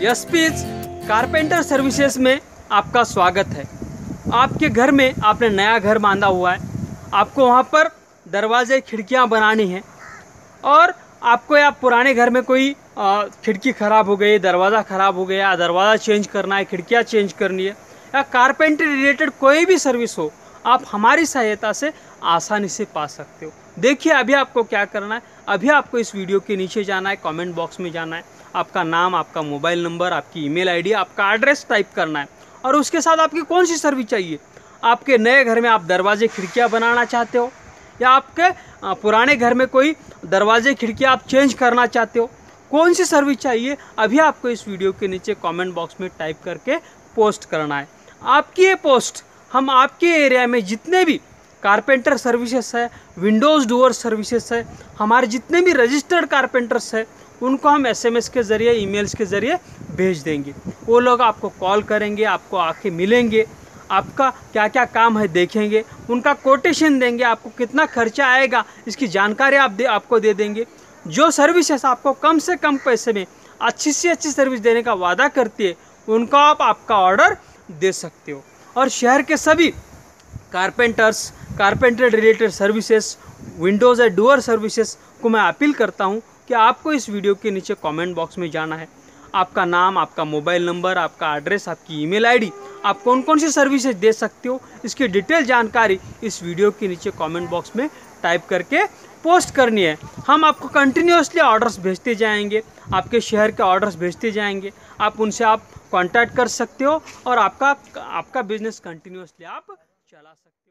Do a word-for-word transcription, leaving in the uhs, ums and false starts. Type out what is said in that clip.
SPs carpenter services में आपका स्वागत है। आपके घर में आपने नया घर बांधा हुआ है, आपको वहाँ पर दरवाजे खिड़कियाँ बनानी है और आपको या पुराने घर में कोई खिड़की ख़राब हो गई, दरवाज़ा ख़राब हो गया, दरवाज़ा चेंज करना है, खिड़कियाँ चेंज करनी है या कारपेंटर रिलेटेड कोई भी सर्विस हो, आप हमारी सहायता से आसानी से पा सकते हो। देखिए अभी आपको क्या करना है, अभी आपको इस वीडियो के नीचे जाना है, कमेंट बॉक्स में जाना है, आपका नाम, आपका मोबाइल नंबर, आपकी ईमेल आईडी, आपका एड्रेस टाइप करना है और उसके साथ आपकी कौन सी सर्विस चाहिए। आपके नए घर में आप दरवाजे खिड़कियाँ बनाना चाहते हो या आपके पुराने घर में कोई दरवाजे खिड़कियाँ आप चेंज करना चाहते हो, कौन सी सर्विस चाहिए, अभी आपको इस वीडियो के नीचे कमेंट बॉक्स में टाइप करके पोस्ट करना है। आपकी ये पोस्ट हम आपके एरिया में जितने भी कारपेंटर सर्विसेज है, विंडोज़ डोर सर्विसेज है, हमारे जितने भी रजिस्टर्ड कारपेंटर्स है, उनको हम एसएमएस के ज़रिए, ईमेल्स के ज़रिए भेज देंगे। वो लोग आपको कॉल करेंगे, आपको आके मिलेंगे, आपका क्या क्या काम है देखेंगे, उनका कोटेशन देंगे, आपको कितना खर्चा आएगा इसकी जानकारी आप दे आपको दे देंगे। जो सर्विसेज आपको कम से कम पैसे में अच्छी से अच्छी सर्विस देने का वादा करती है, उनको आप आपका ऑर्डर दे सकते हो। और शहर के सभी carpenters, carpenter related services, windows और डोर सर्विसेज को मैं अपील करता हूं कि आपको इस वीडियो के नीचे कमेंट बॉक्स में जाना है, आपका नाम, आपका मोबाइल नंबर, आपका एड्रेस, आपकी ईमेल आईडी, आप कौन कौन सी सर्विसेज दे सकते हो, इसकी डिटेल जानकारी इस वीडियो के नीचे कमेंट बॉक्स में टाइप करके पोस्ट करनी है। हम आपको कंटिन्यूसली ऑर्डर्स भेजते जाएंगे, आपके शहर के ऑर्डर्स भेजते जाएंगे, आप उनसे आप कांटेक्ट कर सकते हो और आपका आपका बिजनेस कंटिन्यूसली आप चला सकते हो।